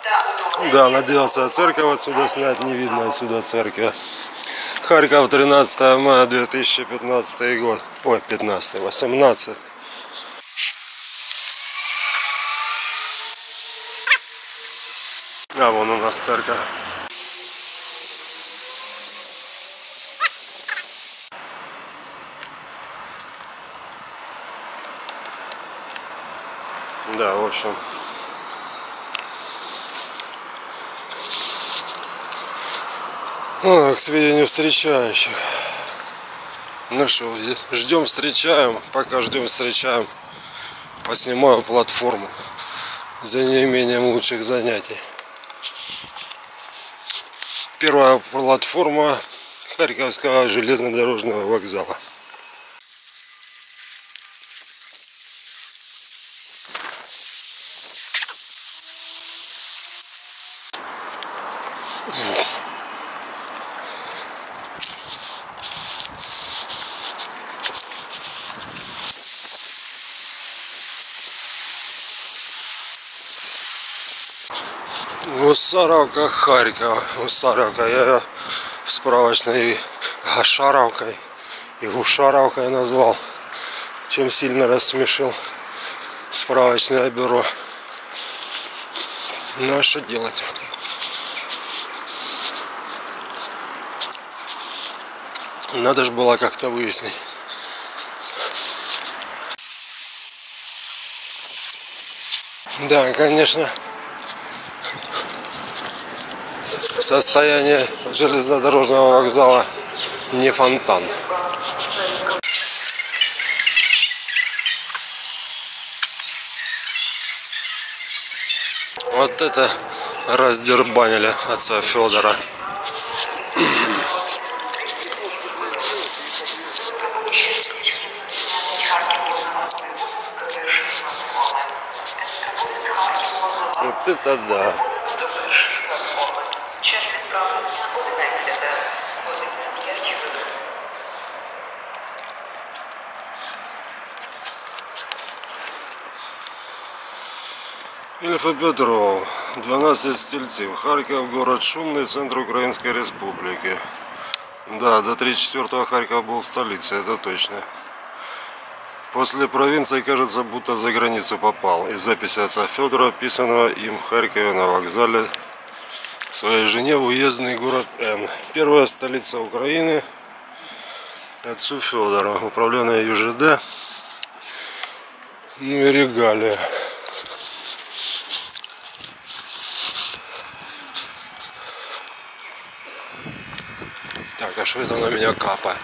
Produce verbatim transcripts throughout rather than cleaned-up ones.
Да, надеялся церковь отсюда снять, не видно отсюда церкви. Харьков, тринадцатое мая две тысячи пятнадцатый год. Ой, пятнадцатый, восемнадцатый. А вон у нас церковь. Да, в общем. О, к сведению встречающих. Ну что, ждем, встречаем. Пока ждем, встречаем. Поснимаю платформу за неимением лучших занятий. Первая платформа Харьковского железнодорожного вокзала. Гусаровка, Харьков. Гусаровка. Я в справочной Гашаровкой и Гушаровкой назвал, чем сильно рассмешил справочное бюро. Ну а что делать? Надо же было как-то выяснить. Да, конечно. Состояние железнодорожного вокзала не фонтан. Вот это раздербанили отца Федора. Вот это да. Ильфа Петров, двенадцать стельцев, Харьков, город шумный, центр Украинской Республики. Да, до тридцать четвёртого Харьков был столицей, это точно. После провинции, кажется, будто за границу попал. И записи отца Федора, писанного им в Харькове на вокзале своей жене в уездный город Н. Первая столица Украины отцу Федору. Управление ЮЖД. Ну и регалия. Так, а что это на меня капает?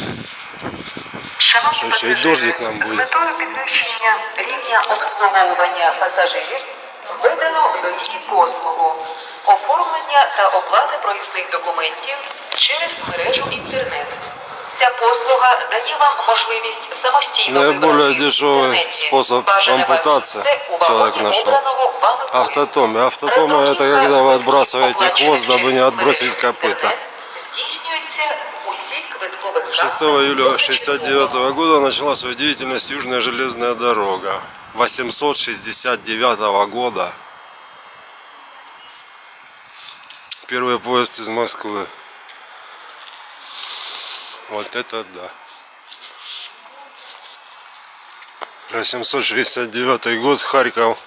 Що ще й дождик нам буде? З метою підвищення рівня обслуговування пасажирів введено до дії послугу оформлення та оплати проїзних документів через мережу інтернет. Ця послуга дає вам можливість самостійно наиболее дешевый способ ампутации человек нашел. Автотомы. Автотомы — это когда вы отбрасываете хвост, дабы не отбросить копыта. шестого июля шестьдесят девятого года начала свою деятельность Южная железная дорога. восемьсот шестьдесят девятого года. Первый поезд из Москвы. Вот это да. восемьсот шестьдесят девятый год, Харьков.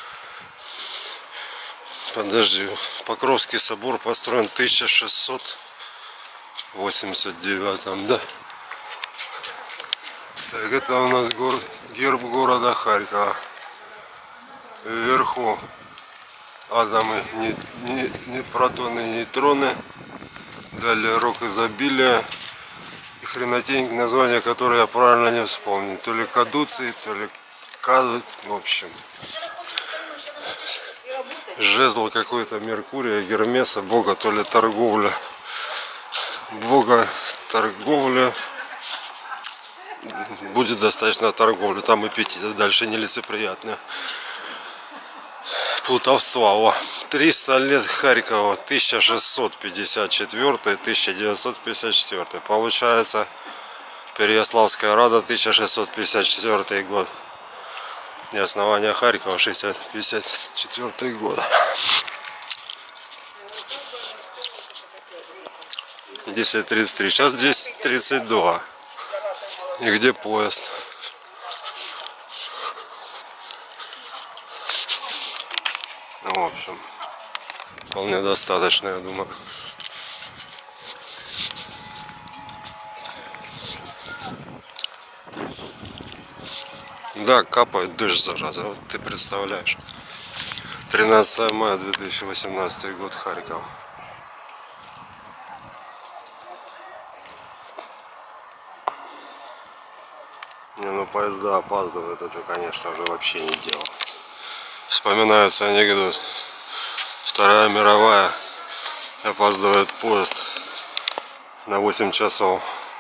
Подожди, Покровский собор построен в тысяча шестьсот восемьдесят девятом, да. Так, это у нас гор... герб города Харькова. Вверху атомы, не, не, не протоны, нейтроны. Далее рок изобилия. И хренотень, название, которое я правильно не вспомню. То ли кадуций, то ли кадут, в общем. Жезл какой-то Меркурия, Гермеса, бога, то ли торговля. Бога торговля. Будет достаточно торговли. Там эпитеты дальше нелицеприятные. Плутовства. О, триста лет Харькова, тысяча шестьсот пятьдесят четвёртый — тысяча девятьсот пятьдесят четвёртый. Получается, Переяславская Рада, тысяча шестьсот пятьдесят четвёртый год. И основание Харькова, шестьдесят пятьдесят четвёртый год. десять тридцать три. Сейчас десять тридцать два. И где поезд? Ну, в общем, вполне достаточно, я думаю. Да, капает дождь, зараза. Вот ты представляешь. тринадцатое мая две тысячи восемнадцатый год, Харьков. Не, ну поезда опаздывают, это, конечно, уже вообще не дело. Вспоминается анекдот. Вторая мировая, опаздывает поезд на восемь часов.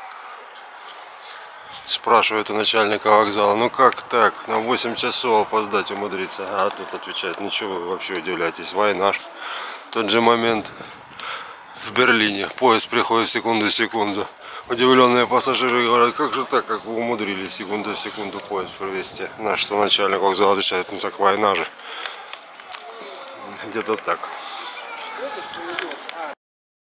Спрашивает у начальника вокзала, ну как так, на восемь часов опоздать умудриться? А тут отвечает, ничего вы вообще удивляетесь, война ж. Тот же момент в Берлине, поезд приходит секунду в секунду. Удивленные пассажиры говорят, как же так, как вы умудрились секунду в секунду поезд провести? На что начальник вокзала отвечает, ну так война же. Где-то так.